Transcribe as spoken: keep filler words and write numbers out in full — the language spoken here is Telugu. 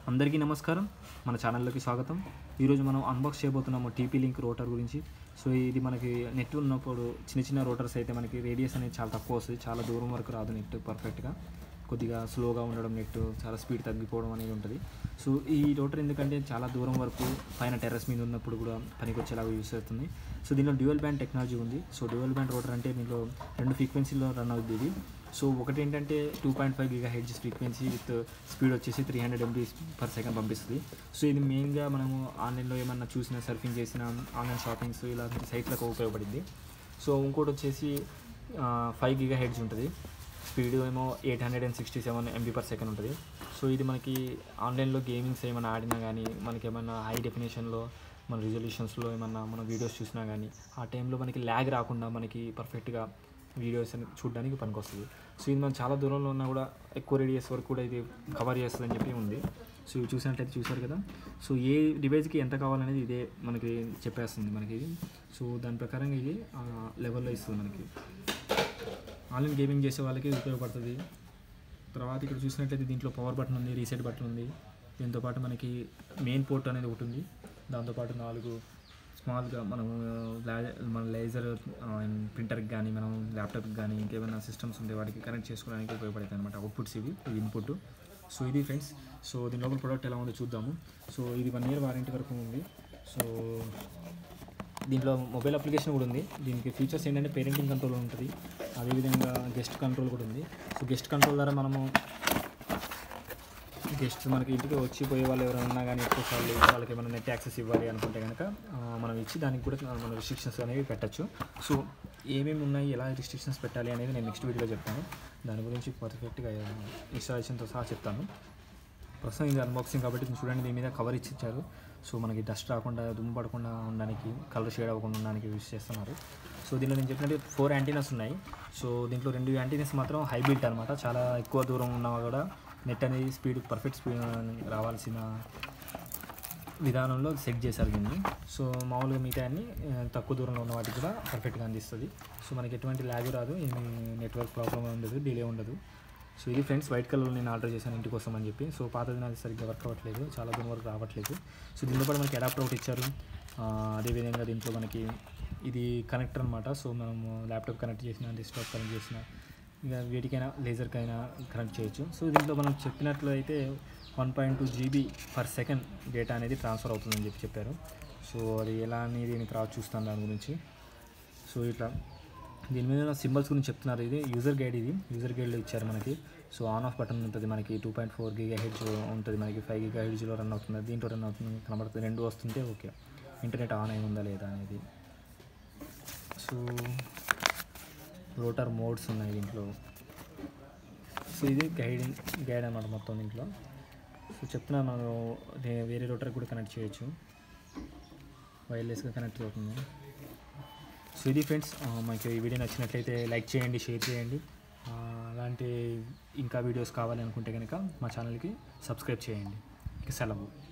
అందరికీ నమస్కారం, మన ఛానల్లోకి స్వాగతం. ఈరోజు మనం అన్బాక్స్ చేయబోతున్నాము టీపీ లింక్ రోటర్ గురించి. సో ఇది మనకి నెట్ ఉన్నప్పుడు చిన్న చిన్న రోటర్స్ అయితే మనకి రేడియస్ అనేది చాలా తక్కువ వస్తుంది, చాలా దూరం వరకు రాదు నెట్ పర్ఫెక్ట్గా, కొద్దిగా స్లోగా ఉండడం, నెట్ చాలా స్పీడ్ తగ్గిపోవడం అనేది ఉంటుంది. సో ఈ రోటర్ ఎందుకంటే చాలా దూరం వరకు పైన టెర్రస్ మీద ఉన్నప్పుడు కూడా పనికి వచ్చేలాగా యూస్ అవుతుంది. సో దీనిలో డ్యూయల్ బ్యాండ్ టెక్నాలజీ ఉంది. సో డ్యూయల్ బ్యాండ్ రోటర్ అంటే దీనిలో రెండు ఫ్రీక్వెన్సీలో రన్ అవుతుంది ఇది. సో ఒకటి ఏంటంటే two point five giga hertz frequency with speed వచ్చేసి three hundred MBs per second పంపిస్తుంది. సో ఇది మెయిన్గా మనము ఆన్లైన్లో ఏమన్నా చూసినా, సర్ఫింగ్ చేసిన, ఆన్లైన్ షాపింగ్స్ ఇలాంటి సైట్లకు ఉపయోగపడింది. సో ఇంకోటి వచ్చేసి ఫైవ్ గిగా హెడ్జ్ ఉంటుంది, స్పీడ్ ఏమో eight hundred and sixty seven MB per second ఉంటుంది. సో ఇది మనకి ఆన్లైన్లో గేమింగ్స్ ఏమైనా ఆడినా కానీ, మనకి ఏమైనా హై డెఫినేషన్లో మన రిజల్యూషన్స్లో ఏమన్నా మన వీడియోస్ చూసినా కానీ ఆ టైంలో మనకి ల్యాగ్ రాకుండా మనకి పర్ఫెక్ట్గా వీడియోస్ అని చూడడానికి పనికొస్తుంది. సో ఇది మనం చాలా దూరంలో ఉన్నా కూడా ఎక్కువ రేడియస్ వరకు కూడా ఇది కవర్ చేస్తుంది అని చెప్పి ఉంది. సో ఇవి చూసినట్లయితే చూసారు కదా. సో ఏ డివైస్కి ఎంత కావాలనేది ఇదే మనకి చెప్పేస్తుంది మనకి ఇది. సో దాని ప్రకారంగా ఇది లెవెల్లో ఇస్తుంది మనకి. ఆన్లైన్ గేమింగ్ చేసే వాళ్ళకి ఉపయోగపడుతుంది. తర్వాత ఇక్కడ చూసినట్లయితే దీంట్లో పవర్ బటన్ ఉంది, రీసెట్ బటన్ ఉంది. దీంతోపాటు మనకి మెయిన్ పోర్ట్ అనేది ఒకటి ఉంది. దాంతోపాటు నాలుగు స్మాల్గా మనం మన లేజర్ ప్రింటర్కి కానీ, మనం ల్యాప్టాప్కి కానీ, ఇంకేమైనా సిస్టమ్స్ ఉంటే వాటికి కనెక్ట్ చేసుకోవడానికి ఉపయోగపడతాయి అనమాట అవుట్పుట్స్ ఇవి, ఇది ఇన్పుట్. సో ఇది ఫ్రెండ్స్. సో దీని లోపల ప్రోడక్ట్ ఎలా ఉందో చూద్దాము. సో ఇది వన్ ఇయర్ వారంటీ వరకు ఉంది. సో దీంట్లో మొబైల్ అప్లికేషన్ కూడా ఉంది. దీనికి ఫీచర్స్ ఏంటంటే పేరెంటింగ్ కంట్రోల్ ఉంటుంది, అదేవిధంగా గెస్ట్ కంట్రోల్ కూడా ఉంది. సో గెస్ట్ కంట్రోల్ ద్వారా మనము గెస్ట్ మనకి ఇంటికి వచ్చి పోయే వాళ్ళు ఎవరైనా ఉన్నా కానీ, ఎక్కువ సార్లు వాళ్ళకి ఏమైనా నెట్ యాక్సెస్ ఇవ్వాలి అనుకుంటే కనుక మనం ఇచ్చి దానికి కూడా మన రిస్ట్రిక్షన్స్ అనేవి పెట్టచ్చు. సో ఏమేమి ఉన్నాయి, ఎలా రిస్ట్రిక్షన్స్ పెట్టాలి అనేది నేను నెక్స్ట్ వీడియోలో చెప్తాను. దాని గురించి పర్ఫెక్ట్గా ఇన్స్టాలేషన్తో సహా చెప్తాను. ప్రస్తుతం ఇది అన్బాక్సింగ్ కాబట్టి చూడండి, దీని మీద కవర్ ఇచ్చారు. సో మనకి డస్ట్ రాకుండా, దుమ్ము పడకుండా ఉండడానికి, కలర్ షేడ్ అవ్వకుండా ఉండడానికి యూజ్ చేస్తున్నారు. సో దీనిలో నేను చెప్పినట్టు ఫోర్ యాంటీనాస్ ఉన్నాయి. సో దీంట్లో రెండు యాంటీనాస్ మాత్రం హైబ్రిడ్ అనమాట. చాలా ఎక్కువ దూరం ఉన్నా కూడా నెట్ అనేది స్పీడ్ పర్ఫెక్ట్ స్పీడ్ రావాల్సిన విధానంలో సెట్ చేశారు దీన్ని. సో మామూలుగా మిగతా అన్ని తక్కువ దూరంలో ఉన్న వాటికి కూడా పర్ఫెక్ట్గా అందిస్తుంది. సో మనకి ఎటువంటి ల్యాగ్ రాదు, ఏమి నెట్వర్క్ ప్రాబ్లం ఉండదు, డిలే ఉండదు. సో ఇది ఫ్రెండ్స్, వైట్ కలర్ నేను ఆర్డర్ చేశాను ఇంటి కోసం అని చెప్పి. సో పాతది నాది సరిగ్గా వర్క్ అవ్వట్లేదు, చాలా దూరం వరకు రావట్లేదు. సో దీంట్లో కూడా మనకి అడాప్టర్ ఒకటి ఇచ్చారు. అదేవిధంగా దీంట్లో మనకి ఇది కనెక్టర్ అనమాట. సో మనము ల్యాప్టాప్ కనెక్ట్ చేసిన, డెస్క్టాప్ కనెక్ట్ చేసిన, ఇంకా వీటికైనా లేజర్కైనా కనెక్ట్ చేయొచ్చు. సో దీంట్లో మనం చెప్పినట్లయితే one point two GB per second data అనేది ట్రాన్స్ఫర్ అవుతుందని చెప్పి చెప్పారు. సో అది ఎలా అనేది నేను తర్వాత చూస్తాను దాని గురించి. సో ఇట్లా దీని మీద సింబల్స్ గురించి చెప్తున్నారు. ఇది యూజర్ గైడ్, ఇది యూజర్ గైడ్లో ఇచ్చారు మనకి. సో ఆన్ ఆఫ్ బటన్ ఉంటుంది మనకి. Two point four giga hertz ఉంటుంది మనకి, ఫైవ్ గిగా హెడ్జ్లో రన్ అవుతుంది, దీంట్లో రన్ అవుతుంది కనబడుతుంది. రెండు వస్తుంటే ఓకే, ఇంటర్నెట్ ఆన్ అయి ఉందా లేదా అనేది. సో రోటర్ మోడ్స్ ఉన్నాయి దీంట్లో. సో ఇది గైడింగ్ గైడ్ అన్నమాట మొత్తం దీంట్లో. సో చెప్తున్నాను, మనం వేరే రోటర్ కూడా కనెక్ట్ చేయొచ్చు, వైర్లెస్గా కనెక్ట్ అవుతుంది. సో ఇది ఫ్రెండ్స్, మీకు ఈ వీడియో నచ్చినట్లయితే లైక్ చేయండి, షేర్ చేయండి. అలాంటి ఇంకా వీడియోస్ కావాలి అనుకుంటే కనుక మా ఛానల్కి సబ్స్క్రైబ్ చేయండి. ఇక సెలవు.